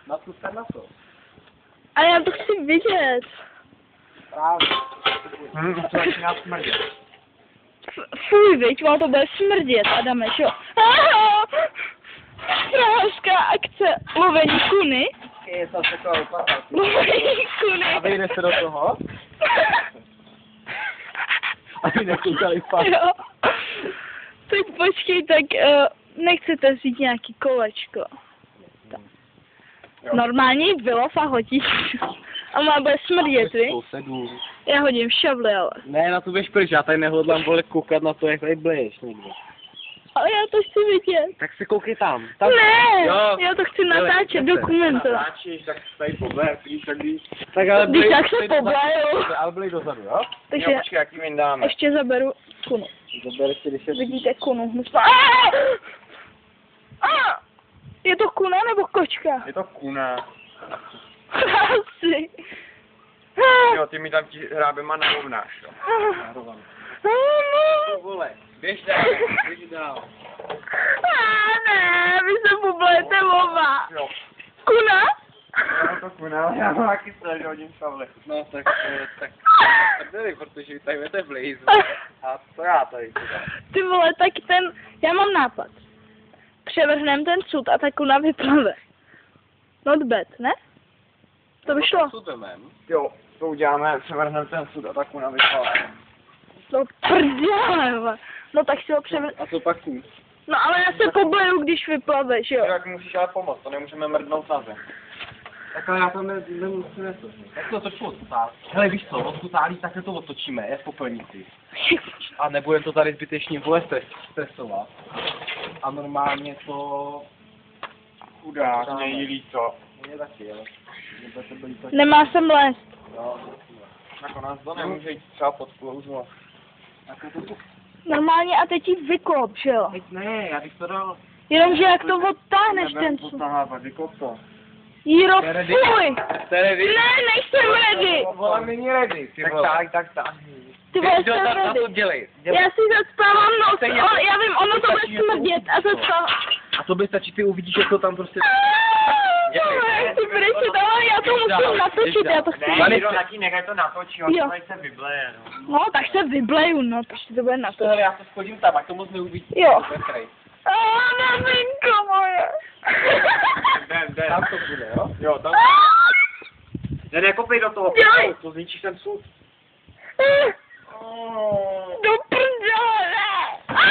Na tu se na to. Ale já to chci vidět. Právě. To začíná smrdět. Fuj, viď, ono to bude smrdět, Adame, jo. Pražská akce lovení kuny. Je to taková opata. Lovení kuny. A vejde se do toho? Aby nekoukali fakt. Jo. Tak počkej, tak nechcete vzít nějaký kolečko. Normálně vylov a hodíš. A má bude smrdět, vi? Já hodím šavli, ale. Ne, na tu běž pryč, já tady nehodlám vole koukat na to, jak tady bleješ někde. Ale já to chci vidět. Tak se koukej tam. Tam. Ne, Jo. já to chci natáčet, dokumentovat. Natáčíš, tak tady pobléš, tak ale Když tak se poblejou. Ale blej dozadu, jo? Takže Jo, počkej, jaký jim dáme. ještě zaberu kunu. Zabereš si, když je... Vidíte kunu. Je to kuna nebo kočka? Je to kuna. Asi. Jo, ty mi tam ti hrábema narovnáš, jo. Narovnáš. Vole, běž dál. Ne, vy se poblejete oba. Jo. Kuna? Já to kuna, ale já mám taky se, že hodím šavle. No, tak nevím, protože vy tady budete blízu. A co já tady teda? Ty vole, tak já mám nápad. Převrhnem ten sud a ta kuna vyplave. Not bad, ne? To by šlo. Jo, to uděláme, převrhneme ten sud a ta kuna vyplave. No prdele, no tak si ho převrhnem. A co pak tu? No ale já se pobleju, když vyplaveš, jo. Tak musíš ale pomoct, to nemůžeme mrdnout na zem. Tak ale já to nemusím nestočit. Tak to točím odkutálí. Hele, víš co, odkutálí, takhle to otočíme, je v popelnici. A nebudeme to tady zbytečně vole stresovat. A normálně to... Chudák, mě jí líto. Mně taky, ale... Nemá sem lézt. Jo, nakonec to nemůže jít třeba pod klouzlo. Normálně a teď jí vykop, že jo. Teď ne, já bych to dal... Jenomže jak to odtáhneš ten sud. Potáhávat, vykop to. Jíro, fuj! To je ready? Ne, nejsem ready! Vole, není ready, ty vole. Tak. Ty vole, jsem ready. Dělej. Já si zacpávám nos, já vím, ono to bude smrdět a zacpávám. A to by stačí, ty uvidíš, jak to tam prostě... Ty brečet, ale já to musím natočit, já to chci. Ne, taky nechaj to natočí, on to se vybleje, no. No, tak se vybleju, no, takže to bude natočit. Ale já to schodím tam, ať to moc neuvidíš. Jo. Maminko moje. Jdem. Tam to bude, jo? Jo, tam. Ne, nekopej do toho, to zničíš ten sud. Do prdele, ne.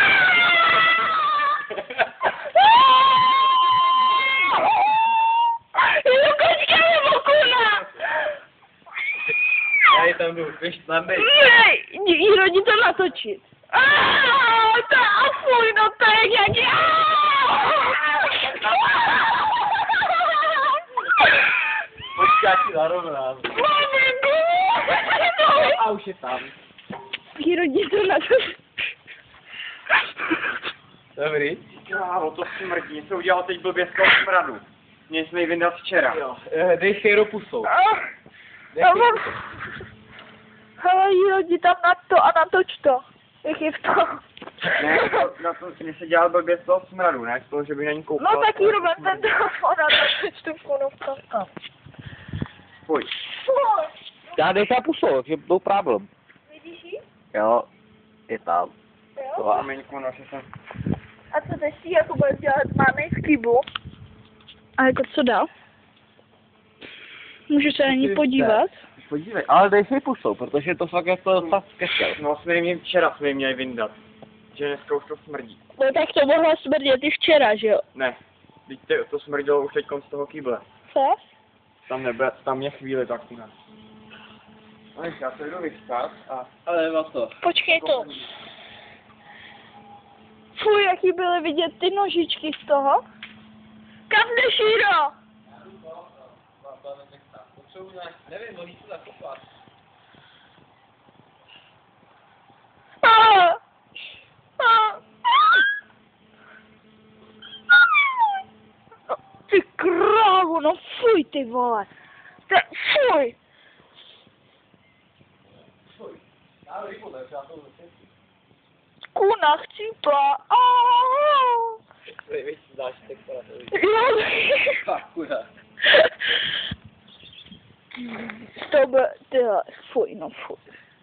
Je to kočka nebo kuna? Já ji tam jdu, víš, tam bej. Ne, Jiro, jdi to natočit. A fuj, no to je nějaký... Počkej, já ti narovnám. A už je tam. Jiro, jdi to natočit. Dobrý. Krávo, to smrdí, co udělal teď blbě z toho smradu. Měli jsme ji vyndat včera. Jo, dej Fejro pusou. Hele, Jiro, jdi tam na to a natoč to. Jak je v tom. Ne, na to mě se dělal blbě z toho smradu, ne? Z toho, že by na ní koukal. No tak Jiro, vem ten telefon a natoč tu konovku. Pojď. Fuj. Já dej ta pusou, takže byl problém. Vidíš jí? Jo, je tam. Jo? A co teď si jako budeš dělat? Máme v kybu. A jako co dál? Můžu se na ní podívat? Podívej, ale dej si pusou, protože to fakt je to fakt kešel. No včera jsme ji měli vyndat. Že dneska už to smrdí. No tak to mohla smrdět i včera, že jo? Ne, teď to smrdilo už teď z toho kýble. Co? Tam je chvíli tak u nás. No já se jdu vystat a... Ale na to. Počkej to. Fuj, jaký byly vidět ty nožičky z toho. Kam jdeš, Jiro? Nevím, mohli to zakopat. Ty krávo, no fuj, ty vole. Fuj. Kuna chcípla. Víš, dáš tak Jo. Fakt, kuna. To by, tyhle, fuj, no fuj.